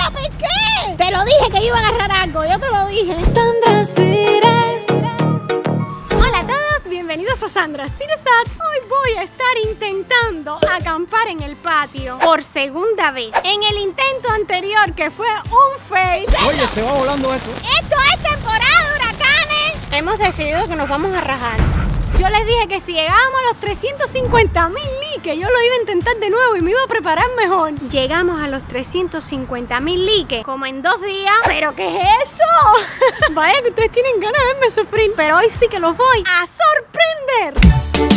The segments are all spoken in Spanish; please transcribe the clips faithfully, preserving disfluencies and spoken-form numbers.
¡Lo pesqué! Te lo dije que iba a agarrar algo, yo te lo dije. Sandra Cires. Hola a todos, bienvenidos a Sandra Cires. Hoy voy a estar intentando acampar en el patio por segunda vez. En el intento anterior, que fue un fail. Oye, se va volando esto. ¡Esto es temporada de huracanes! Hemos decidido que nos vamos a rajar. Yo les dije que si llegábamos a los trescientos cincuenta mil likes, yo lo iba a intentar de nuevo y me iba a preparar mejor. Llegamos a los trescientos cincuenta mil likes como en dos días. ¿Pero qué es eso? Vaya que ustedes tienen ganas de verme sufrir, pero hoy sí que los voy a sorprender.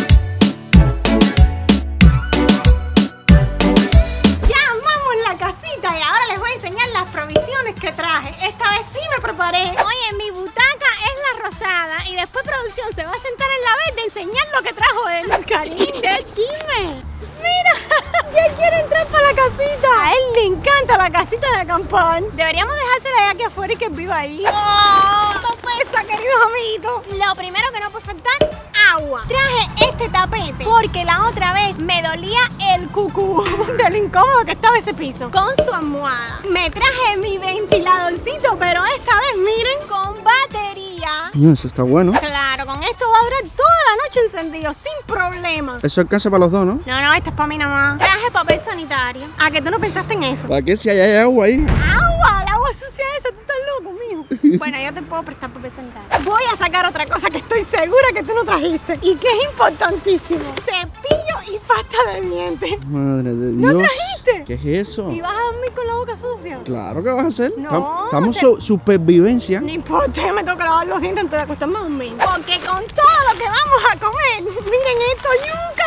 Ya armamos la casita y ahora les voy a enseñar las provisiones que traje. Esta vez sí me preparé. Oye, mi butaca es la rosada y después producción se va a sentar en la verde a enseñar lo que trajo él. Karim, qué chisme. Mira, ya quiere entrar para la casita. A él le encanta la casita de acampar. Deberíamos dejársela de aquí afuera y que viva ahí. ¡Oh! No pesa, queridos amiguitos. Lo primero que no puede faltar, agua. Traje este tapete porque la otra vez me dolía el cucú de lo incómodo que estaba ese piso. Con su almohada. Me traje mi ventiladorcito, pero esta vez miren, con batería. Eso está bueno. Claro, con esto va a durar toda la noche encendido, sin problema. Eso alcanza para los dos, ¿no? No, no, esta es para mí nomás. Traje papel sanitario. ¿A que tú no pensaste en eso? ¿Para qué si hay agua ahí? ¡Agua! ¡El agua sucia esa! ¿Tú estás loco, mijo? Bueno, yo te puedo prestar papel sanitario. Voy a sacar otra cosa que estoy segura que tú no trajiste y que es importantísimo. Cepillo y pasta de dientes. Madre de Dios. ¿No trajiste? ¿Qué es eso? ¿Y vas a dormir con la boca sucia? Claro que vas a hacer. No, Estamos se- su supervivencia. No importa, yo me tengo que lavar los dientes antes de acostarme a dormir. Porque con todo lo que vamos a comer, miren esto, yuca.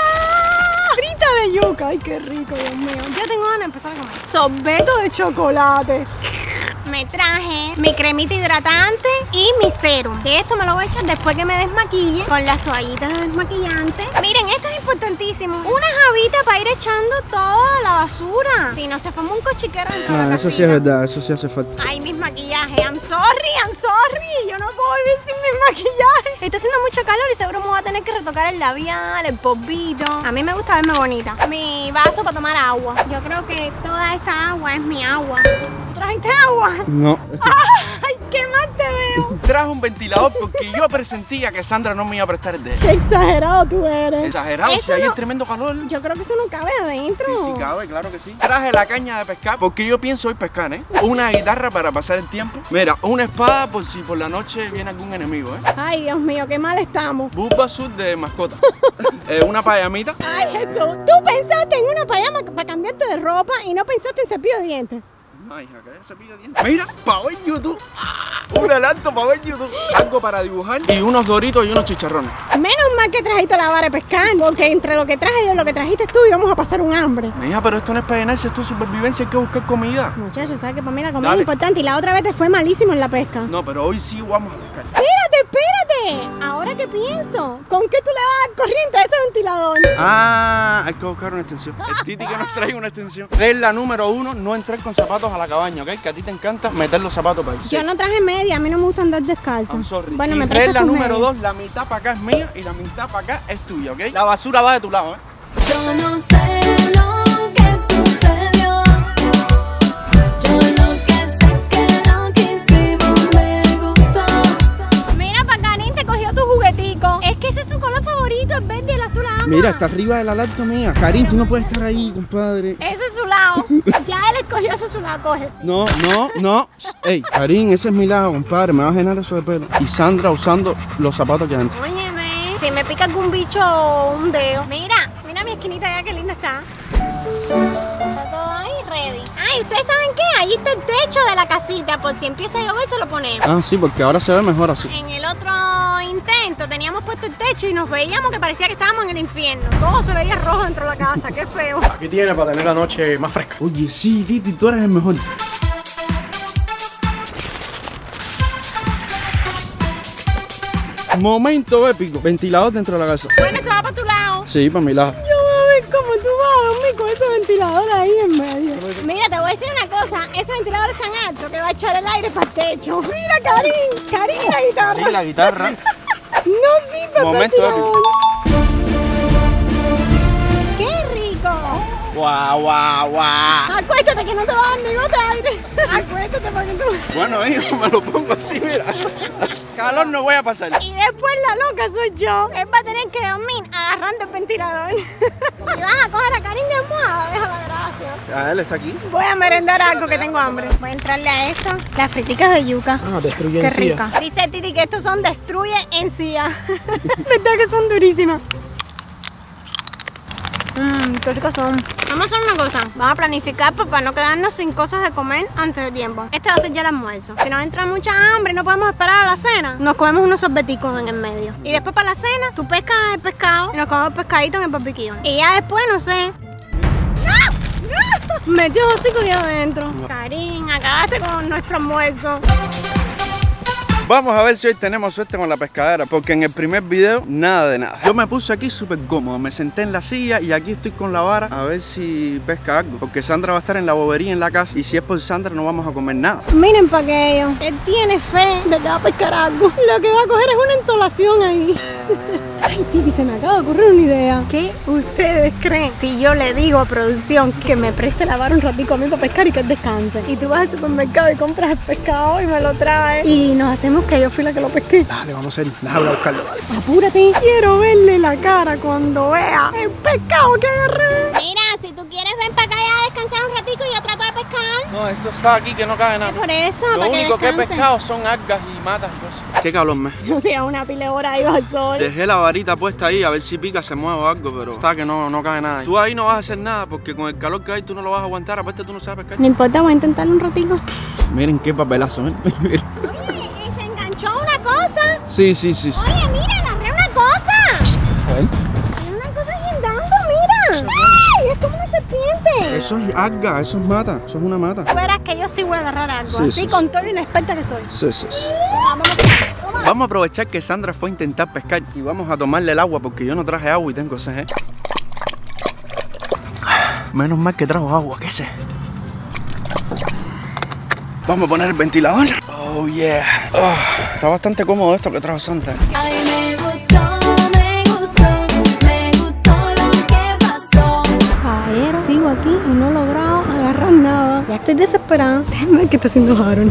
Frita de yuca, ay qué rico, Dios mío. Ya tengo ganas de empezar a comer. Sorbeto de chocolate. Me traje mi cremita hidratante y mi serum. Que esto me lo voy a echar después que me desmaquille con las toallitas desmaquillantes. Miren, esto es importantísimo. Una jabita para ir echando toda la basura. Si no se forma un cochiquero dentro de Ah, la eso sí casita. es verdad, eso sí hace falta. Ay, mis maquillajes. I'm sorry, I'm sorry. Yo no puedo vivir sin mis maquillajes. Está haciendo mucho calor y seguro me voy a tener que retocar el labial, el polvito. A mí me gusta verme bonita. Mi vaso para tomar agua. Yo creo que toda esta agua es mi agua. ¿Tú trajiste agua? No. Ay, qué mal te veo. Traje un ventilador porque yo presentía que Sandra no me iba a prestar el de él. Qué exagerado tú eres. Exagerado, Eso si ahí no- es tremendo calor. Yo creo que eso no cabe adentro. Sí, sí cabe, claro que sí. Traje la caña de pescar porque yo pienso hoy pescar, ¿eh? Una guitarra para pasar el tiempo. Mira, una espada por si por la noche viene algún enemigo, ¿eh? Ay, Dios mío, qué mal estamos. Bubba Sud de mascota. eh, una payamita. Ay, Jesús. Tú pensaste en una pijama para cambiarte de ropa y no pensaste en cepillo de dientes. Ay, hija, que cepillo de dientes. Mira, para ver YouTube. Un adelanto para ver YouTube. Algo para dibujar y unos doritos y unos chicharrones. Menos mal que trajiste la vara de pescar, porque entre lo que traje y lo que trajiste tú íbamos a pasar un hambre. Mija, pero esto no es para llenarse, esto es supervivencia, hay que buscar comida. Muchachos, ¿sabes que para mí la comida Dale. es importante? Y la otra vez te fue malísimo en la pesca. No, pero hoy sí vamos a pescar. Espérate, espérate. Ahora que pienso, ¿con qué tú le vas a dar corriente a ese ventilador? Ah, hay que buscar una extensión. El Titi que nos trae una extensión. Regla número uno, no entrar con zapatos a la cabaña, ¿ok? Que a ti te encanta meter los zapatos para ahí. Yo no traje media, a mí no me gusta andar descalzo. I'm sorry. Bueno, y me prestas regla tus número medias. dos, la mitad para acá es mía y la mitad para acá es tuya, ¿ok? La basura va de tu lado, ¿eh? Yo no sé lo que sucedió. Yo lo que sé que lo que hicimos me gustó. Mira, Pacarín, te cogió tu juguetico. Es que ese es su color favorito, el verde y el azul agua. Mira, está arriba de la laptop mía. Karim, tú no puedes estar ahí, compadre. Ese es su lado. Ya él escogió ese su lado, coge. No, no, no. Ey, Karim, ese es mi lado, compadre. Me va a llenar eso de pelo. Y Sandra usando los zapatos que adentro. Óyeme, si me pica algún bicho o un dedo. Mira, mira mi esquinita ya, qué linda está. Está todo ahí ready. Ay, ¿ustedes saben qué? Ahí está el techo de la casita. Por si empieza a llover, se lo ponemos. Ah, sí, porque ahora se ve mejor así. En el otro intento teníamos puesto el techo y nos veíamos que parecía que estábamos en el infierno. Todo se veía rojo dentro de la casa, qué feo. Aquí tiene para tener la noche más fresca. Oye, sí, Titi, tú eres el mejor. Momento épico. Ventilador dentro de la casa. Bueno, se va para tu lado. Sí, para mi lado. Yo voy a ver cómo tú vas a dormir con ese ventilador ahí en medio. Mira, te voy a decir una cosa. Ese ventilador es tan alto que va a echar el aire para el techo. Mira, Karim. Karim, la guitarra. Y la guitarra. No sirve el Momento ventilador. ¡Qué rico! Guau, guau, guau. Acuéstate que no te va a dar ni gota de aire. Acuéstate para que tú... Bueno, hijo, me lo pongo así, mira. Calor no voy a pasar. Y después la loca soy yo. Él va a tener que dormir agarrando el ventilador. Y vas a coger a Karim de almohada, deja la gracia. Ah, él está aquí. Voy a merendar algo que tengo hambre. Voy a entrarle a esto. Las friticas de yuca. Ah, destruye Qué encía. rica. Dice Titi que estos son destruye encía. ¿Verdad que son durísimas? Mmm, qué ricos son. Vamos a hacer una cosa. Vamos a planificar pues, para no quedarnos sin cosas de comer antes de tiempo. Este va a ser ya el almuerzo. Si nos entra mucha hambre y no podemos esperar a la cena, nos comemos unos sorbeticos en el medio. Y después para la cena, tú pescas el pescado y nos comemos pescadito en el barbecue. Y ya después, no sé. ¡No! ¡No! Metió el hocico ahí adentro. Karim, acabaste con nuestro almuerzo. Vamos a ver si hoy tenemos suerte con la pescadera, porque en el primer video nada de nada. Yo me puse aquí súper cómodo, me senté en la silla y aquí estoy con la vara a ver si pesca algo, porque Sandra va a estar en la bobería en la casa y si es por Sandra no vamos a comer nada. Miren para aquello, él tiene fe de que va a pescar algo. Lo que va a coger es una insolación ahí. Ay, Titi, se me acaba de ocurrir una idea. ¿Qué ustedes creen? Si yo le digo a producción que me preste la vara un ratico a mí para pescar y que él descanse, y tú vas al supermercado y compras el pescado y me lo traes y nos hacemos que yo fui la que lo pesqué. Dale, vamos a ir. Déjame buscarlo, dale. Apúrate, quiero verle la cara cuando vea el pescado que agarré. Mira, si tú quieres ven para acá a descansar un ratico y yo trato de pescar. No, esto está aquí que no cabe nada. Por eso, Lo para único que he descanse. pescado son algas y matas y cosas. Qué calor me. O sea, una pile hora ahí bajo el sol. Dejé la varita puesta ahí a ver si pica, se mueve o algo, pero está que no, no cae nada. Tú ahí no vas a hacer nada porque con el calor que hay tú no lo vas a aguantar, aparte tú no sabes pescar. No importa, voy a intentarlo un ratico. Miren qué papelazo, ¿eh? Oye, se enganchó una cosa. Sí, sí, sí, sí. Oye, mira, agarré una cosa. A ver. Hay una cosa guindando, mira. ¡Ay! Es como una serpiente. Eso es alga, eso es mata, eso es una mata. Tú verás que yo sí voy a agarrar algo, Sí, así sí, con todo lo inexperta que soy. Sí, sí, sí. Vamos, vamos. Vamos a aprovechar que Sandra fue a intentar pescar y vamos a tomarle el agua porque yo no traje agua y tengo sed, ¿eh? Menos mal que trajo agua, ¿qué sé? Vamos a poner el ventilador. Oh, yeah. Oh, está bastante cómodo esto que trajo Sandra. Ay, me gustó, me gustó, me gustó lo que pasó. Caballero, sigo aquí y no he logrado agarrar nada. Ya estoy desesperada. Déjame ver qué está haciendo Harold.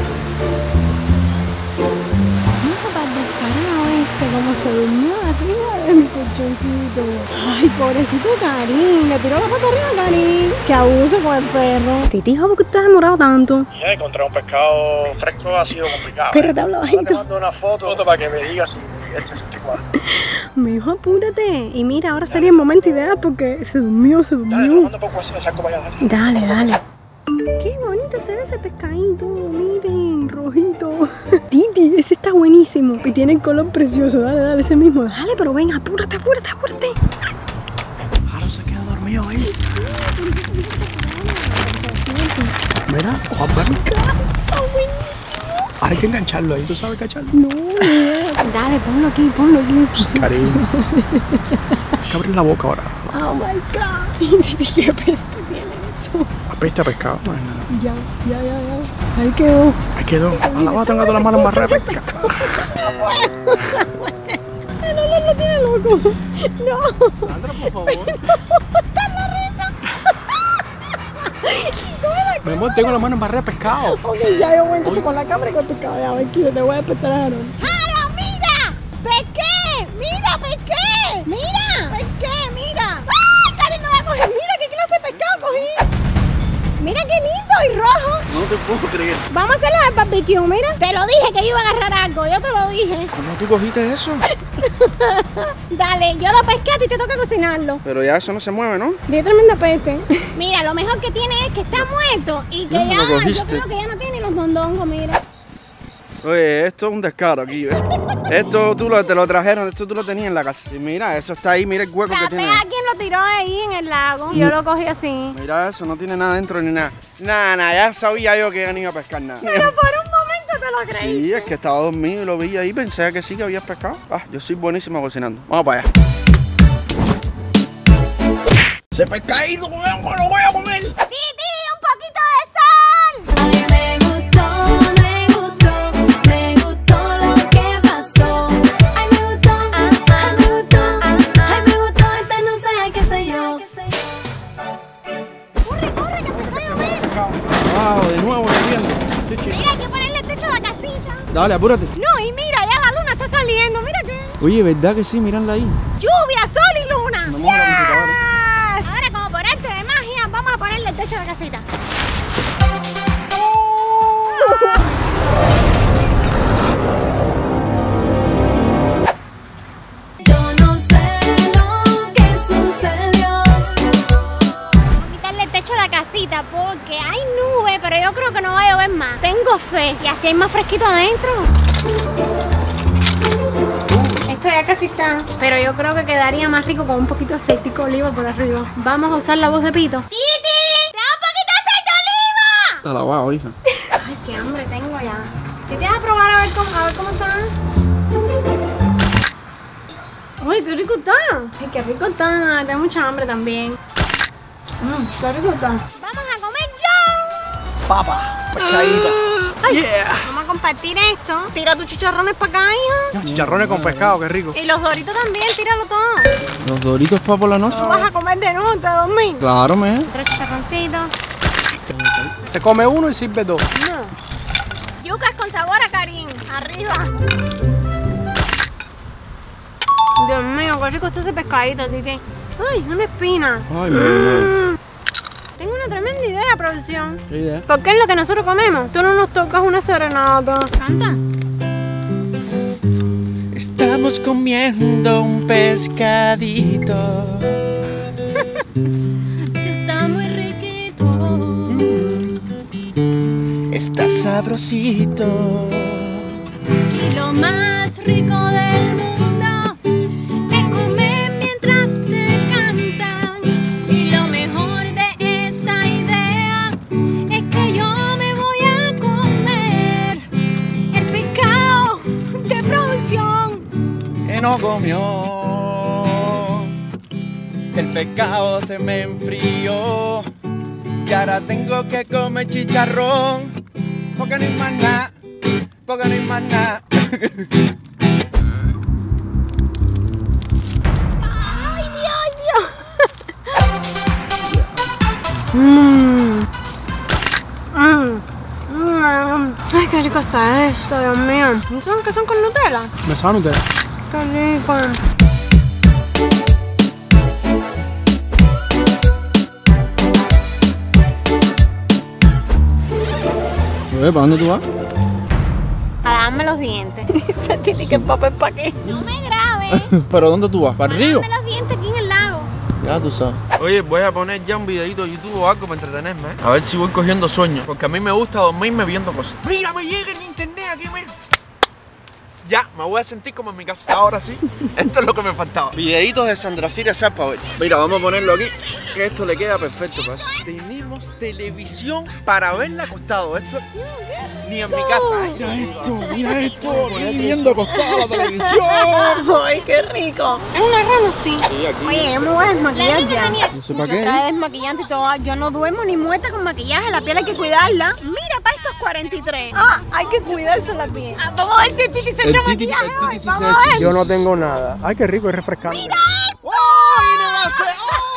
Mira para el descarado este, como se durmió arriba de mi colchoncito. Ay, pobrecito Karim, le tiró la pata arriba a Karim. Qué abuso con el perro. Titi, ¿por qué te has demorado tanto? Ya encontrar un pescado fresco ha sido complicado. Pero te hablo Ahora te bajito. mando una foto para que me digas si este es el cuadro. Me dijo, apúrate. Y mira, ahora sería el momento ideal porque se durmió, se Dale, te lo durmió. mando poco así, me saco para allá, dale. Dale, dale. Qué bonito se ve ese pescadito, miren, rojito. Titi, ese está buenísimo y tiene el color precioso. Dale, dale, ese mismo. Dale, pero ven, apúrate, apúrate, apúrate. Ahora se quedó dormido ahí. Mira, ojo, perro. Ahora hay que engancharlo ahí, ¿tú sabes engancharlo? No, no. Dale, ponlo aquí, ponlo aquí. Cariño. Hay que abrir la boca ahora. Oh my God. Qué peste tiene eso. Apesta a pescado, man. Ya, ya, ya, ya. Ahí quedó. Ahí quedó. Ahora vas a tener las manos más rápidas. El olor lo tiene loco. No. Sandra, por favor. Mi amor, tengo las manos más rápidas pescado. Ok, ya yo voy entonces con la cámara y con el pescado. Ya, a ver, Kiro, te voy a despertar a Harold. ¡Harold, mira! ¡Pesqué! ¡Mira, pesqué! ¡Mira! ¡Pesqué, mira! ¡Ay, Karen, no voy a coger! ¡Mira qué clase de pescado cogí! ¡Mira qué lindo y rojo! No te puedo creer. Vamos a hacerlo al barbecue, mira. Te lo dije que iba a agarrar algo, yo te lo dije. ¿Cómo tú cogiste eso? Dale, yo lo pesqué, a ti te toca cocinarlo. Pero ya eso no se mueve, ¿no? Bien tremenda peste. Mira, lo mejor que tiene es que está muerto y que ¿Dónde ya, lo yo cogiste? creo que ya no tiene los mondongos, mira. Oye, esto es un descaro aquí, ¿ves? Esto tú lo, te lo trajeron, esto tú lo tenías en la casa. Y mira, eso está ahí, mira el hueco que Capé tiene. a quien lo tiró ahí en el lago y yo lo cogí así. Mira eso, no tiene nada dentro ni nada. Nada, nada, ya sabía yo que ya no iba a pescar nada. Pero por un momento te lo creí. Sí, es que estaba dormido y lo vi ahí y pensé que sí que habías pescado. Ah, yo soy buenísimo cocinando. Vamos para allá. ¡Ese pescadito, me lo voy a comer! ¡Titi, un poquito de sal! Ay, me gustó, me gustó, me gustó lo que pasó. Ay, me gustó, ay, me gustó, ay, me gustó, este no sé qué sé yo. Wow, de nuevo lloviendo. Sí, chico. Mira, hay que ponerle el techo a la casita. Dale, apúrate. No, y mira, ya la luna está saliendo, mira que. Oye, ¿verdad que sí? Mírala ahí. Lluvia, sol y luna. Vamos a la computadora. Yes. Ahora, como por arte de magia, vamos a ponerle el techo a la casita. Yo no sé lo que sucedió. Vamos a quitarle el techo a la casita porque hay nube, pero yo creo que no va a llover más. Tengo fe. Y así hay más fresquito adentro. Esto ya casi está, pero yo creo que quedaría más rico con un poquito de aceitico de oliva por arriba. Vamos a usar la voz de Pito. ¡Titi! ¡Trae un poquito de aceite de oliva! Está lavado, hija. Ay, qué hambre tengo ya. Titi, vas a probar a ver cómo, a ver cómo está. Ay, qué rico está. Ay, qué rico está. Tengo mucha hambre también. Mmm, qué rico está. Vamos a comer ya. Papa, pescadito. Ay, Yeah. vamos a compartir esto. Tira tus chicharrones para acá, hija. Chicharrones con pescado, qué rico. Y los doritos también, tíralo todo. Los doritos para por la noche. ¿Tú vas a comer de nuevo antes de dormir? Claro, me. Otro chicharroncito. Se come uno y sirve dos. No. Yucas con sabor a Karim. Arriba. Dios mío, qué rico está ese pescadito, Titi. Ay, una espina. Ay, mi madre. Mm. Tengo una tremenda idea, producción. ¿Qué idea? ¿Por qué es lo que nosotros comemos? Tú no nos tocas una serenata. Canta. Estamos comiendo un pescadito. Está muy riquito. Está sabrosito. Y lo más rico del mundo es comer mientras te cantan. Y lo mejor de esta idea es que yo me voy a comer el pescado de producción. Que no comió. El pescado se me enfrió. Y ahora tengo que comer chicharrón. Porque no hay más nada. Porque no hay más nada. ¡Ay, Dios, Dios! Mmm. Mmm. Mmm. Ay, qué rico está esto, Dios mío. ¿No saben que son con Nutella? ¿Me saben ustedes? Qué rico. ¿Para dónde tú vas? A lavarme los dientes. Titi, que papel pa' qué. No me grabes. ¿Pero dónde tú vas? ¿Para el río? Lavarme los dientes aquí en el lago. Ya tú sabes. Oye, voy a poner ya un videito de YouTube o algo para entretenerme, ¿eh? A ver si voy cogiendo sueños. Porque a mí me gusta dormirme viendo cosas. ¡Mira, me llega el internet aquí, me! Ya, me voy a sentir como en mi casa. Ahora sí, esto es lo que me faltaba. Videitos de Sandra Siria Sharpa hoy. Mira, vamos a ponerlo aquí, que esto le queda perfecto. Para eso. Tenemos televisión para verla acostado. Esto ni en mi casa, ¿eh? Mira esto, mira esto. Aquí viendo acostado la televisión. Ay, qué rico. Es una rana, sí. Sí, aquí. Oye, yo me voy a desmaquillar ya. No sé para qué. Trae desmaquillante y todo. Yo no duermo ni muerta con maquillaje. La piel hay que cuidarla. Mira, para estos cuarenta y tres. Ah, hay que cuidarse la piel. Ah, vamos a ver si el Titi se El echa Titi- maquillaje el Titi hoy. sí Vamos se a echa. ver. Yo no tengo nada. Ay, qué rico y refrescante. ¡Mira esto! ¡Oh! ¡Viene la fe-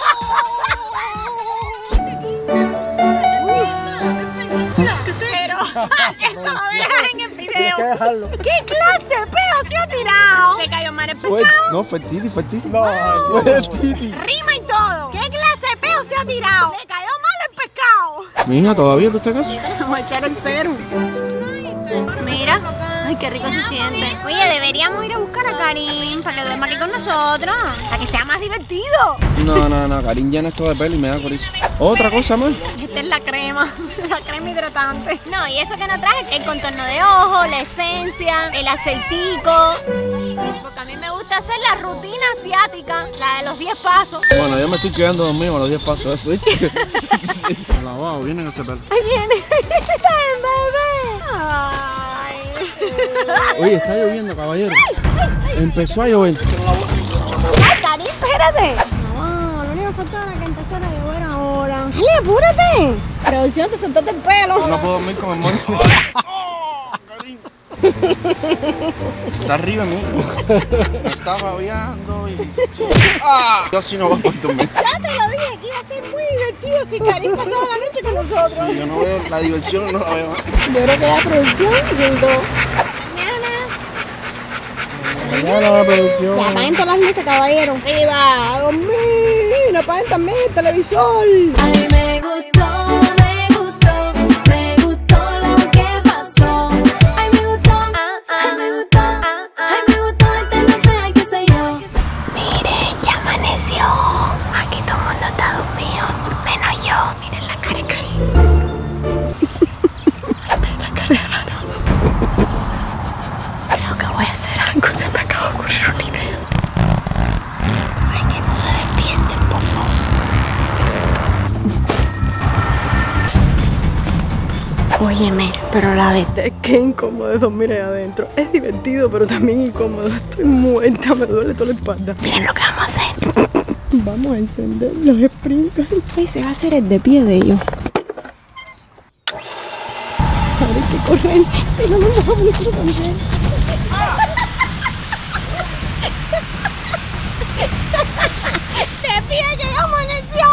Pero eso lo dejas en el video. Tienes que dejarlo. ¿Qué clase de peo se ha tirado? ¿Te cayó mal el Fue- pescado? no, fue el Titi, fue el Titi. No, Fue el Titi. Rima y todo. ¿Qué clase de peo se ha tirado? ¿Te cayó mal el pescado? Mija, ¿todavía tú estás acá? Vamos a echar el cero. Mira. Ay, qué rico se siente. Oye, deberíamos ir a buscar a Karim para que duerma aquí con nosotros. Para que sea más divertido. No, no, no, Karim llena esto de pelo y me da coriza. Otra cosa más. Esta es la crema, la crema hidratante. No, y eso que no traje, el contorno de ojo, la esencia, el aceitico. Porque a mí me gusta hacer la rutina asiática, la de los diez pasos. Bueno, yo me estoy quedando dormido a los diez pasos, eso, ¿viste? Sí. Lavado, vienen ese pelo. Ahí viene. ¡Ay, bebé! Ay. Oye, está lloviendo, caballero. Empezó a llover. ¡Ay, Karim, espérate! No, lo único que faltaba era que empezara a llover ahora. ¡Ay, apúrate! Producción, te soltaste el pelo. No puedo dormir con el mono. Está arriba de mí. Me está babeando y... ¡Ah! Yo así no voy a poder dormir. Ya te lo dije que iba a ser muy divertido si Karim pasaba la noche con nosotros. Yo no veo la diversión, no la veo. Yo creo que la producción llegó. Mañana. Mañana la producción. Ya apaguen todas las luces, caballero. Arriba, a dormir. No apaguen también el televisor. Ay, me gustó, me gustó, me gustó lo que pasó. Ay, me gustó, ay, me gustó, ay, me gustó, este no sé, ay, qué sé yo. Miren, ya amaneció. Aquí todo el mundo está dormido, menos yo. Miren la cara de Karim. Miren la cara de Ana. Creo que voy a hacer algo, se me acaba de ocurrir una idea. Ay, que no se despierten, por favor. Óyeme, pero la verdad es que incómodo es dormir ahí adentro. Es divertido, pero también incómodo. Estoy muerta, me duele toda la espalda. Miren lo que vamos a hacer. Vamos a encender los sprinkles. Ese va a ser el de pie de ellos. Ahora hay que correr. Si no nos vamos a esconder. ¡De pie que ya amaneció!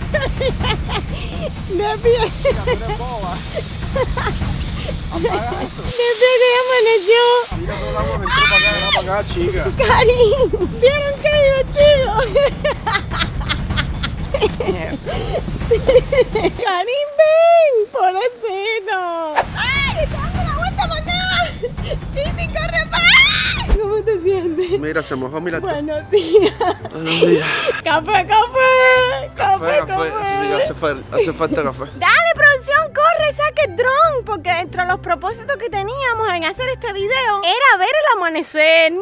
¡De pie! ¡De pie que ya amaneció! Mira, todo el agua me entró para acá, no para acá, chica. ¡Karim! ¿Vieron qué divertido? ¡Karim, ven! ¡Pobrecito! ¡Ay! ¡Está dando la vuelta para acá! ¡Sí, sí, corre para! ¿Cómo te sientes? Mira, se mojó mi laptop. Buenos días. Buenos días. ¡Café, café! ¡Café, Café, café. Sí, hace, fa- hace falta café. Dale, producción, corre, saque el dron, porque dentro de los propósitos que teníamos en hacer este video era ver el amanecer.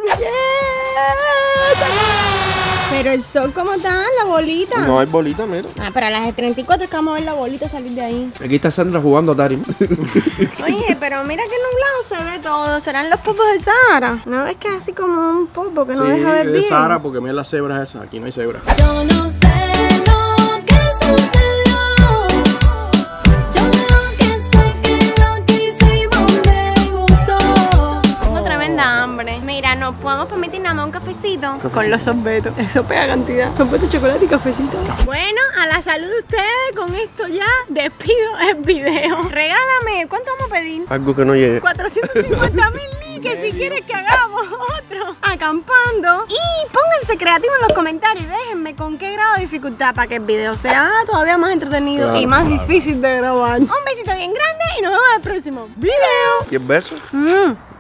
Pero el sol, ¿cómo está? La bolita. No hay bolita, mira. Ah, pero a las treinta y cuatro es que vamos a ver la bolita salir de ahí. Aquí está Sandra jugando a Atari. Oye, pero mira que nublado se ve todo. ¿Serán los popos de Sahara? ¿No ves que es así como un popo que no deja ver bien? Sí, Sara, porque mira las cebras esas. Aquí no hay cebras. Yo no sé lo que sucedió. Yo lo que sé que lo que hicimos me gustó. Tengo tremenda hambre. Mira, nos podemos permitir nada más un cafecito con los sorbetos. Eso pega cantidad. Sorbeto, chocolate y cafecito. Bueno, a la salud de ustedes. Con esto ya despido el video. Regálame, ¿cuánto vamos a pedir? Algo que no llegue. cuatrocientos cincuenta mil likes si quieres que hagamos otro acampando. Y pónganse creativos en los comentarios y déjenme con qué grado de dificultad para que el video sea todavía más entretenido Claro, y más claro. difícil de grabar. Un besito bien grande y nos vemos en el próximo video. ¿Y el beso? Mm.